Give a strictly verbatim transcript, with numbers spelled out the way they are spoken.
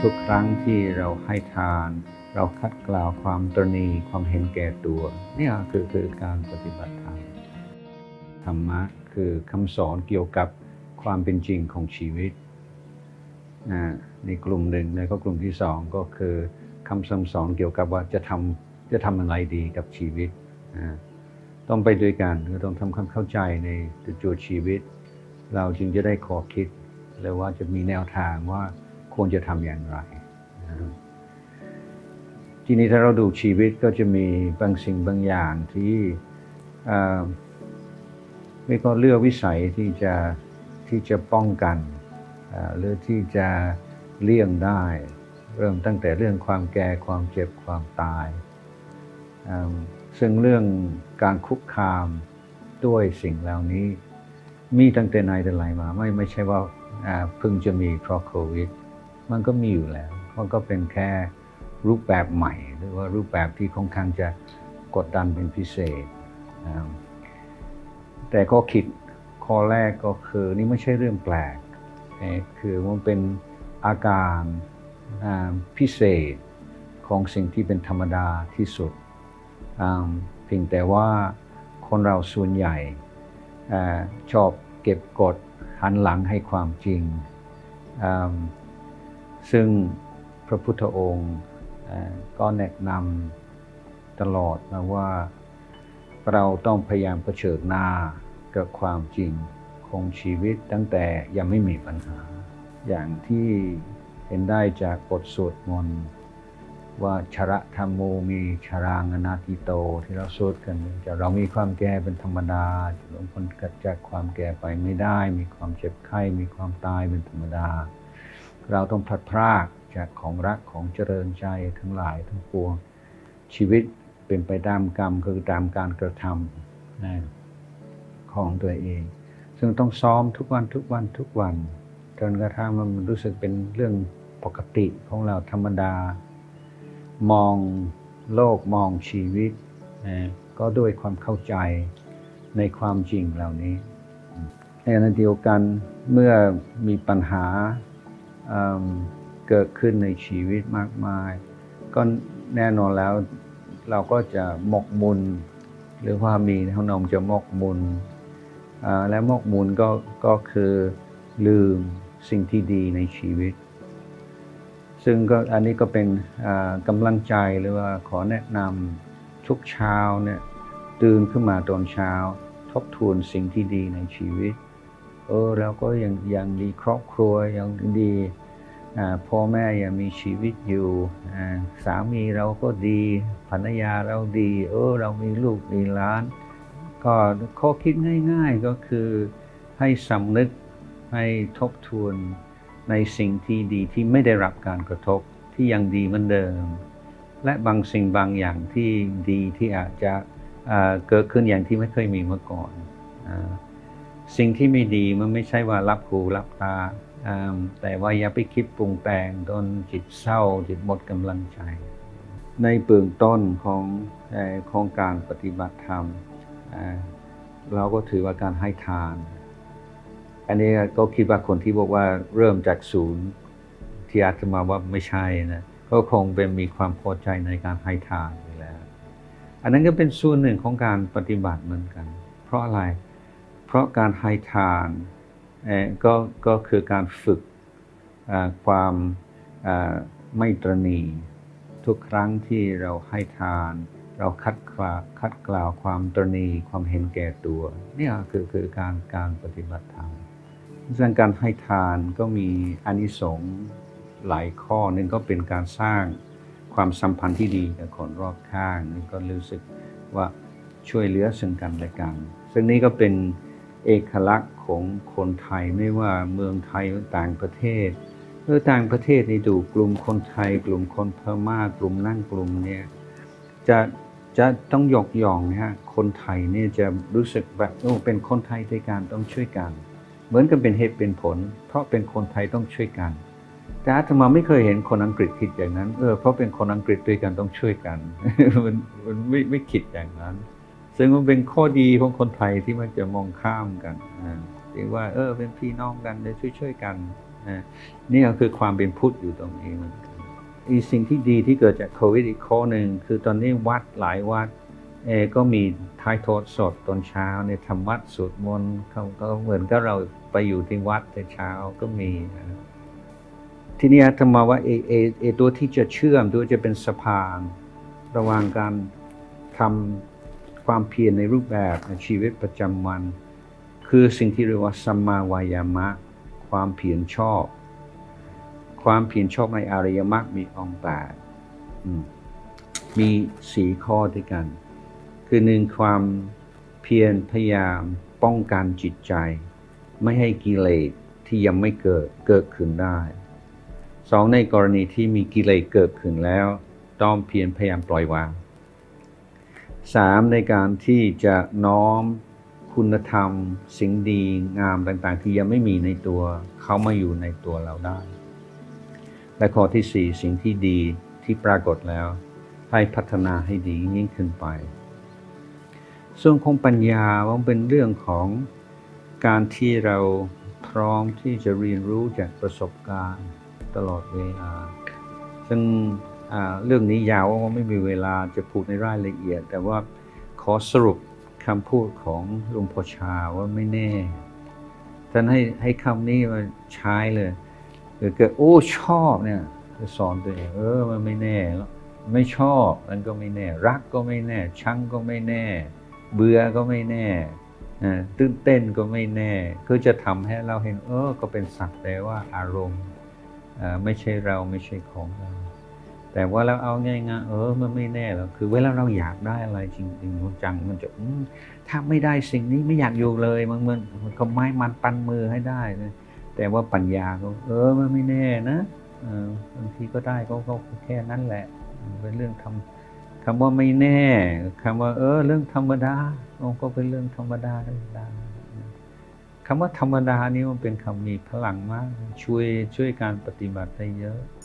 ทุกครั้งที่เราให้ทานเราคัดกล่าวความตนีความเห็นแก่ตัวนี่คือคือการปฏิบัติธรรมธรรมะคือคำสอนเกี่ยวกับความเป็นจริงของชีวิตในกลุ่มหนึ่งแล้วก็กลุ่มที่สองก็คือคำสั่งสอนเกี่ยวกับว่าจะทำจะทำอะไรดีกับชีวิตต้องไปด้วยกันก็ต้องทำความเข้าใจในตัวชีวิตเราจึงจะได้ขอคิดแล้วว่าจะมีแนวทางว่าควรจะทำอย่างไรทีนี้ถ้าเราดูชีวิตก็จะมีบางสิ่งบางอย่างที่ไม่ก็เลือกวิสัยที่จะที่จะป้องกันหรือที่จะเลี่ยงได้เริ่มตั้งแต่เรื่องความแก่ความเจ็บความตายซึ่งเรื่องการคุกคามด้วยสิ่งเหล่านี้มีตั้งแต่ไหนแต่ไรมาไม่ไม่ใช่ว่าเพิ่งจะมีเพราะโควิดมันก็มีอยู่แล้วมันก็เป็นแค่รูปแบบใหม่หรือว่ารูปแบบที่ค่อนข้างจะกดดันเป็นพิเศษแต่ก็คิดข้อแรกก็คือนี่ไม่ใช่เรื่องแปลกคือมันเป็นอาการพิเศษของสิ่งที่เป็นธรรมดาที่สุดเพียงแต่ว่าคนเราส่วนใหญ่ชอบเก็บกดหันหลังให้ความจริงซึ่งพระพุทธองค์ก็แนะนำตลอดนะว่าเราต้องพยายามเผชิญหน้ากับความจริงของชีวิตตั้งแต่ยังไม่มีปัญหาอย่างที่เห็นได้จากบทสวดมนต์ว่าชระธรรมโมมีชรางอนาติโตที่เราสวดกันจะเรามีความแก่เป็นธรรมดาจะล้มพ้นจากความแก่ไปไม่ได้มีความเจ็บไข้มีความตายเป็นธรรมดาเราต้องพลัดพรากจากของรักของเจริญใจทั้งหลายทั้งปวงชีวิตเป็นไปตามกรรมคือตามการกระทำนะของตัวเองซึ่งต้องซ้อมทุกวันทุกวันทุกวันจนกระทั่งมันรู้สึกเป็นเรื่องปกติของเราธรรมดามองโลกมองชีวิตนะก็ด้วยความเข้าใจในความจริงเหล่านี้ในขณะเดียวกันเมื่อมีปัญหาเกิดขึ้นในชีวิตมากมายก็แน่นอนแล้วเราก็จะหมกมุ่นหรือว่ามีเท่านองจะหมกมุ่นและหมกมุ่นก็ก็คือลืมสิ่งที่ดีในชีวิตซึ่งก็อันนี้ก็เป็นกำลังใจหรือว่าขอแนะนำทุกเช้าเนี่ยตื่นขึ้นมาตอนเช้าทบทวนสิ่งที่ดีในชีวิตเออเราก็ยังยังดีครอบครัวยังดีพ่อแม่ยังมีชีวิตอยู่สามีเราก็ดีภรรยาเราดีเออเรามีลูกมีหลานก็ข้อคิดง่ายๆก็คือให้สำนึกให้ทบทวนในสิ่งที่ดีที่ไม่ได้รับการกระทบที่ยังดีเหมือนเดิมและบางสิ่งบางอย่างที่ดีที่อาจจะเกิดขึ้นอย่างที่ไม่เคยมีมาก่อนสิ่งที่ไม่ดีมันไม่ใช่ว่ารับหูรับตาแต่ว่าอย่าไปคิดปรุงแต่งจนจิตเศร้าจิตหมดกำลังใจในเบื้องต้นของของการปฏิบัติธรรมเราก็ถือว่าการให้ทานอันนี้ก็คิดว่าคนที่บอกว่าเริ่มจากศูนย์ที่อาตมาว่าไม่ใช่นะก็คงเป็นมีความพอใจในการให้ทานอยู่แล้วอันนั้นก็เป็นส่วนหนึ่งของการปฏิบัติเหมือนกันเพราะอะไรเพราะการให้ทานก็ก็คือการฝึกความไม่ตระหนี่ทุกครั้งที่เราให้ทานเราคัดกล่าวคัดกล่าวความตระหนี่ความเห็นแก่ตัวนี่คือคือการการปฏิบัติธรรมซึ่งการให้ทานก็มีอานิสงส์หลายข้อหนึ่งก็เป็นการสร้างความสัมพันธ์ที่ดีกับคนรอบข้างนี่ก็รู้สึกว่าช่วยเหลือซึ่งกันและกันซึ่งนี่ก็เป็นเอกลักษณ์ของคนไทยไม่ว่าเมืองไทยหรือต่างประเทศหรือต่างประเทศนี่ดูกลุ่มคนไทยกลุ่มคนพม่ากลุ่มนั่นกลุ่มเนี่ยจะจะต้องยกย่องนะฮะคนไทยเนี่ยจะรู้สึกแบบโอ้เป็นคนไทยด้วยกันต้องช่วยกันเหมือนกับเป็นเหตุเป็นผลเพราะเป็นคนไทยต้องช่วยกันแต่อาตมาไม่เคยเห็นคนอังกฤษคิดอย่างนั้นเออเพราะเป็นคนอังกฤษด้วยกันต้องช่วยกัน มันมันไม่ไม่คิดอย่างนั้นซึ่งมันเป็นข้อดีของคนไทยที่มันจะมองข้ามกันที่ว่าเออเป็นพี่น้องกันจะช่วยช่วยกันนะนี่ก็คือความเป็นพุทธอยู่ตรงนี้มันอีกสิ่งที่ดีที่เกิดจากโควิดอีกข้อหนึ่งคือตอนนี้วัดหลายวัดเอก็มีท้ายทอดสดตอนเช้าในธรรมวัดสวดมนต์เขาก็เหมือนกับเราไปอยู่ที่วัดแต่เช้าก็มีนะทีนี้อาตมาว่าเอเอเอตัวที่จะเชื่อมตัวจะเป็นสะพานระหว่างการทำความเพียรในรูปแบบในชีวิตประจำวันคือสิ่งที่เรียกว่าสัมมาวายามะความเพียรชอบความเพียรชอบในอริยมรรคมีองค์แปดมีสี่ข้อด้วยกันคือหนึ่งความเพียรพยายามป้องกันจิตใจไม่ให้กิเลสที่ยังไม่เกิดเกิดขึ้นได้สองในกรณีที่มีกิเลสเกิดขึ้นแล้วต้องเพียรพยายามปล่อยวางสามในการที่จะน้อมคุณธรรมสิ่งดีงามต่างๆที่ยังไม่มีในตัวเขามาอยู่ในตัวเราได้และข้อที่สี่สิ่งที่ดีที่ปรากฏแล้วให้พัฒนาให้ดียิ่งขึ้นไปส่วนของปัญญามันเป็นเรื่องของการที่เราพร้อมที่จะเรียนรู้จากประสบการณ์ตลอดเวลาซึ่งเรื่องนี้ยาวว่าไม่มีเวลาจะพูดในรายละเอียดแต่ว่าขอสรุปคำพูดของหลวงพ่อชาว่าไม่แน่ท่านให้ให้คำนี้มาใช้เลยเกิดโอ้ชอบเนี่ยจะสอนตัวเองเออมันไม่แน่แล้วไม่ชอบมันก็ไม่แน่รักก็ไม่แน่ชังก็ไม่แน่เบื่อก็ไม่แน่ตื่นเต้นก็ไม่แน่คือจะทำให้เราเห็นเออก็เป็นสักแต่ว่าอารมณ์ไม่ใช่เราไม่ใช่ของเราแต่ว่าเราเอาง่ายๆเออมันไม่แน่หรอกคือเวลาเราอยากได้อะไรจริงๆจังมันจะถ้าไม่ได้สิ่งนี้ไม่อยากอยู่เลยมันมันมันก็ไม้มันปันมือให้ได้นะแต่ว่าปัญญาก็เออมันไม่แน่นะบางทีก็ได้ก็ก็แค่นั้นแหละเป็นเรื่องทำคำว่าไม่แน่คำว่าเออเรื่องธรรมดาก็เป็นเรื่องธรรมดาธรรมดาคำว่าธรรมดานี้มันเป็นคำมีพลังมากช่วยช่วยการปฏิบัติได้เยอะ